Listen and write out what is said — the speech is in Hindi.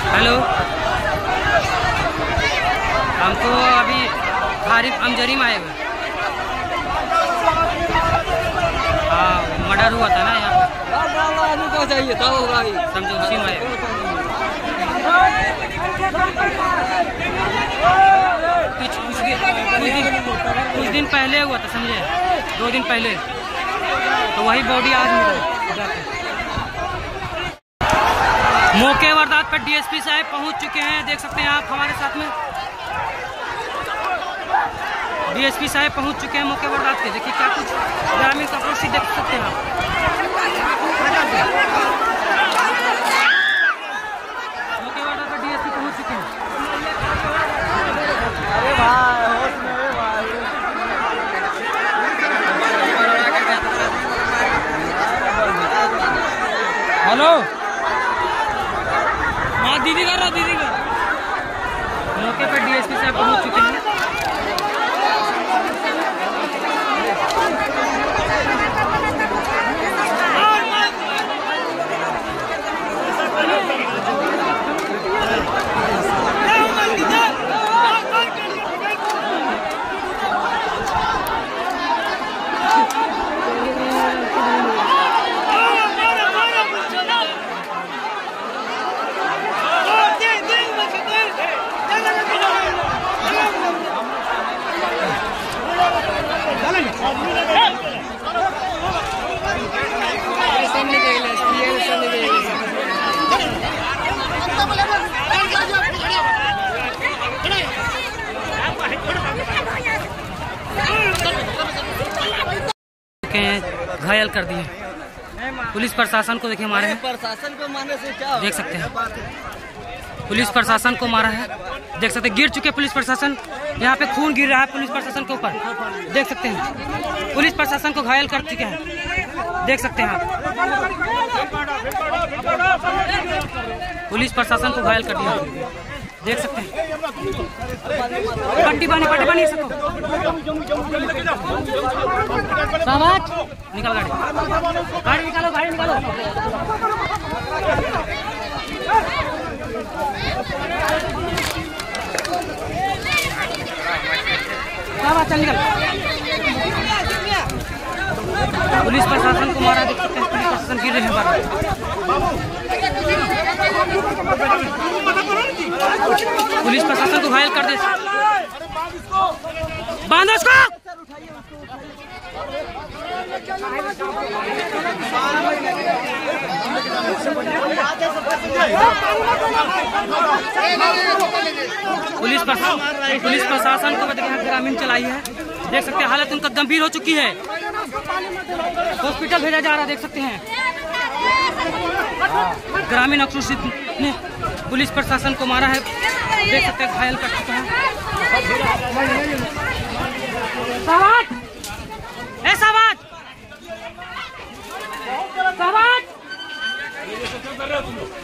हेलो, हमको अभी हारिफ अमजरी में आए हुए। हाँ, मर्डर हुआ था ना यहाँ पे, चाहिए समझो उसी में आए हुए। कुछ दिन पहले हुआ था, समझे, 2 दिन पहले। तो वही बॉडी आज मिला। मौके वारदात पर डीएसपी साहब पहुंच चुके हैं, देख सकते हैं आप हमारे साथ में। डीएसपी साहब पहुंच चुके हैं मौके वारदात के। देखिए क्या कुछ ग्रामीण का परिस्थिति देख सकते हैं आप। मौके वारदात पर डीएसपी पहुंच चुके हैं। अरे भाई होश में है भाई। हेलो, हाँ दीदी कर रहा, दीदी कर। मौके पर डीएसपी साहब पहुंच चुके हैं। घायल कर दिए। पुलिस प्रशासन को देखिए मारे हैं। प्रशासन को मारने से क्या देख सकते हैं, पुलिस प्रशासन को मारा है। देख सकते हैं गिर चुके पुलिस प्रशासन। यहाँ पे खून गिर रहा है पुलिस प्रशासन के ऊपर, देख सकते हैं। पुलिस प्रशासन को घायल कर चुके हैं, देख सकते हैं आप। पुलिस प्रशासन को घायल कर दिया, देख सकते हैं। पट्टी बानी सबको। साहब निकाल गाड़ी निकालो, गाड़ी निकालो। चल निकल। पुलिस प्रशासन को मारा, देख सकते हैं। पुलिस प्रशासन गिर रहे हैं बाहर। पुलिस प्रशासन को घायल कर दे। बांधो उसको। पुलिस प्रशासन को ग्रामीण चलाई है, देख सकते हैं। हालत उनका गंभीर हो चुकी है, हॉस्पिटल भेजा जा रहा है, देख सकते हैं। ग्रामीण अक्रूसित ने पुलिस प्रशासन को मारा है, देख सकते हैं। घायल कर चुके हैं। साहब